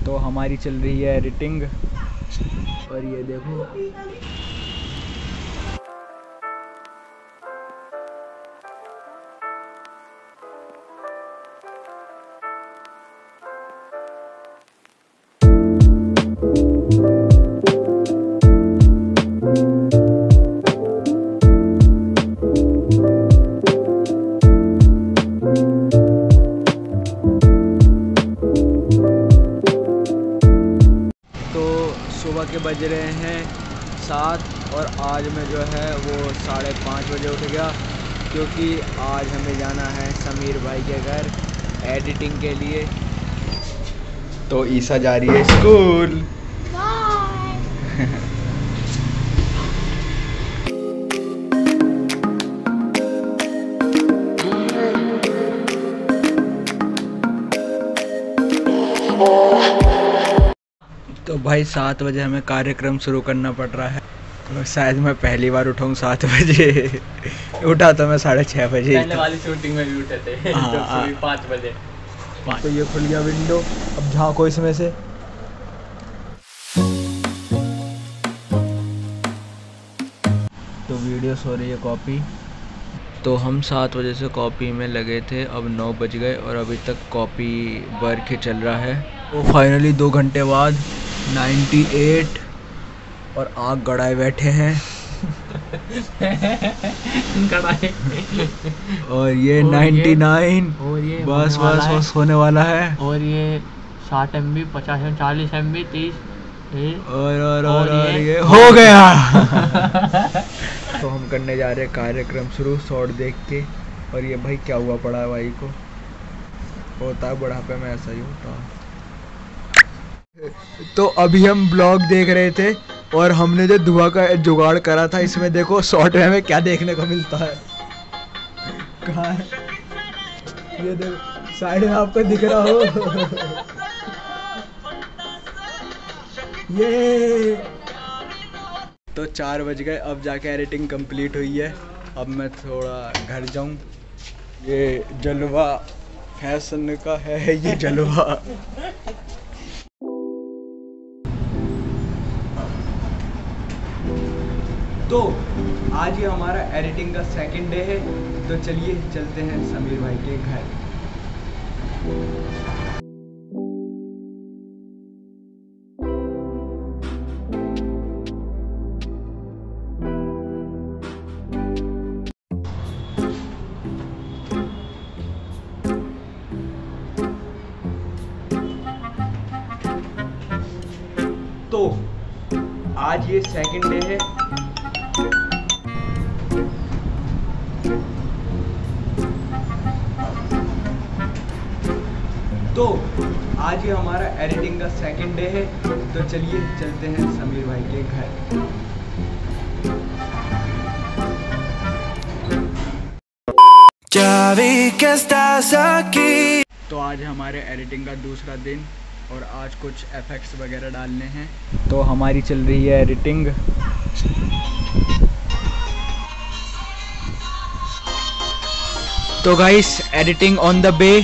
तो हमारी चल रही है एडिटिंग और ये देखो सुबह के बज रहे हैं 7 और आज मैं जो है वो 5:30 बजे उठ गया क्योंकि आज हमें जाना है समीर भाई के घर एडिटिंग के लिए। तो ईसा जा रही है स्कूल। तो भाई 7 बजे हमें कार्यक्रम शुरू करना पड़ रहा है। तो शायद मैं पहली बार उठाऊँ 7 बजे। उठा तो मैं 6:30 बजे। पहले वाली शूटिंग में भी उठे थे। हाँ, 5 बजे। तो ये खुल गया विंडो, अब झाँको इसमें से। तो वीडियो हो रही है कॉपी। तो हम 7 बजे से कॉपी में लगे थे, अब 9 बज गए और अभी तक कॉपी वर्क ही चल रहा है। तो फाइनली 2 घंटे बाद 98 और आग गड़ाए बैठे हैं। गड़ाए और ये 99 और ये बस होने वाला है। और ये 60 MB 50 MB 40 MB 30 और ये हो गया। तो हम करने जा रहे हैं कार्यक्रम शुरू शॉर्ट देख के। और ये भाई क्या हुआ पड़ा है भाई को, होता है बुढ़ापे में ऐसा ही होता है। तो अभी हम ब्लॉग देख रहे थे और हमने जो धुआं का जुगाड़ करा था, इसमें देखो शॉर्ट में हमें क्या देखने को मिलता है। कहाँ है ये देखो, साइड में आपको दिख रहा हो। ये तो 4 बज गए, अब जाके एडिटिंग कंप्लीट हुई है। अब मैं थोड़ा घर जाऊं। ये जलवा फैशन का है, ये जलवा। तो आज ये हमारा एडिटिंग का सेकंड डे है, तो चलिए चलते हैं समीर भाई के घर। तो आज ये सेकंड डे है। तो आज ये हमारा एडिटिंग का सेकंड डे है, तो चलिए चलते हैं समीर भाई के घर। तो आज हमारे एडिटिंग का दूसरा दिन और आज कुछ एफेक्ट्स वगैरह डालने हैं। तो हमारी चल रही है एडिटिंग। तो guys editing on the way.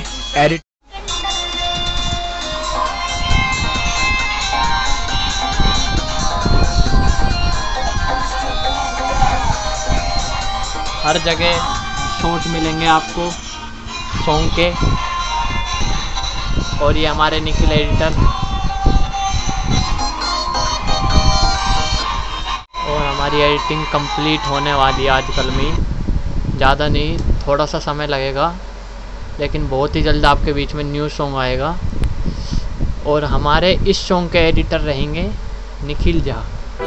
हर जगह शॉट मिलेंगे आपको सॉन्ग के। और ये हमारे निखिल एडिटर और हमारी एडिटिंग कंप्लीट होने वाली है आजकल में। ज़्यादा नहीं, थोड़ा सा समय लगेगा, लेकिन बहुत ही जल्द आपके बीच में न्यू सॉन्ग आएगा। और हमारे इस सॉन्ग के एडिटर रहेंगे निखिल झा।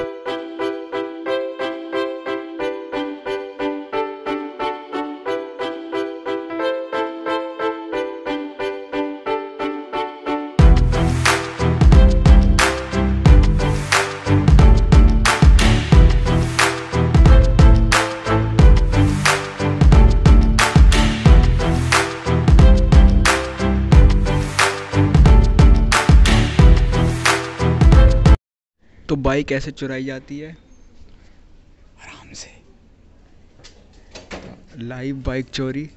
तो बाइक ऐसे चुराई जाती है आराम से। लाइव बाइक चोरी।